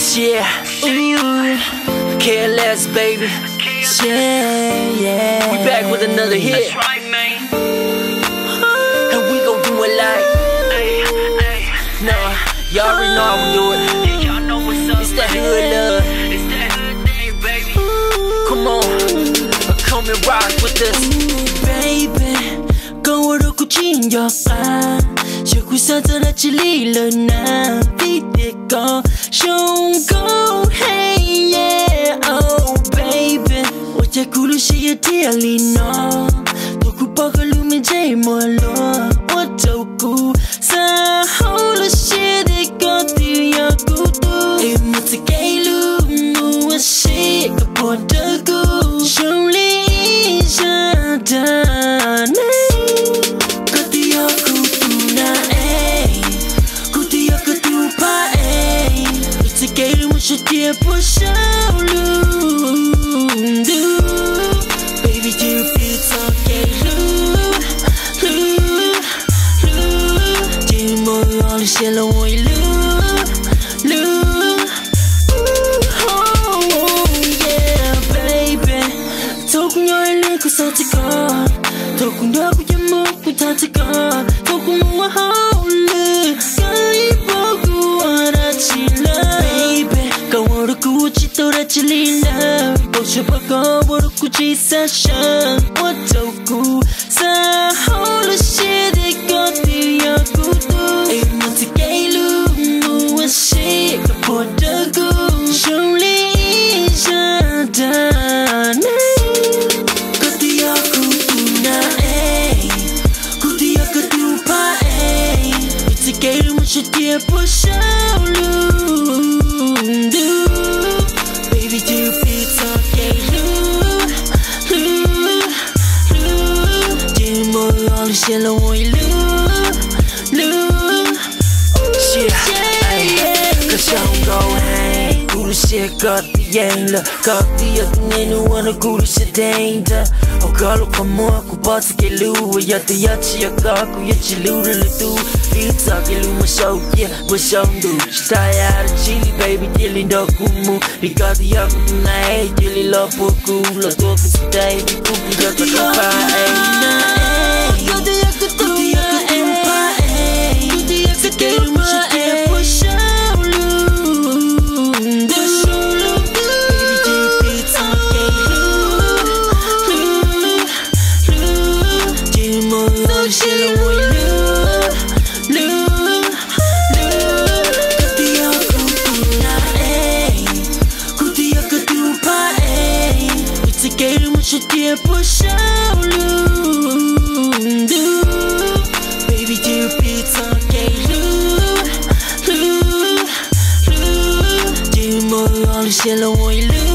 Yeah, ooh, KLS baby. Yeah. We back with another hit. That's right, man. And we gon' do it like, no, y'all already know how we do it. Yeah, y'all know what's up. It's that hood love. It's that hood thing, baby. Come on, come and rock with us, baby. 거울을 꽂힌 여가 여기서 떨어질리는 나 비대고 쇼고 hey yeah oh baby 어제 구르시에 디알리노 도구 버글루면 제일 멀로 어쩌고 사홀로 시대고 뛰어구도 이모트 게일루 무엇이 그보다고 쇼리 자다네 tiempo solo baby do you feel so gay do more all the shallow way oh yeah baby talking your little so to go talking up with your mouth with time to go talking more holy guy bogu arachila Gucci 떨어질리나 보셔봐고 모르구지 사셔 어쩌고 사홀로 시대고 뛰어구도 이모트 게일루 무엇이 그보다고 쇼리 자다네 그뛰어구도 나에 그뛰어구도 파에 이모트 게일루 무엇이 뛰어보셔루 Shallow way cause I'm going cool shit got the yellow got the other cool shit danger oh girl come on go boss get loo ya the yachi ya go ya chilu do it's a kilu my show yeah what show do style chili baby chili do kumu because the other night chili love for cool lo to stay cool ya to fire tiempo solo baby do you feel so gay do more all the shallow way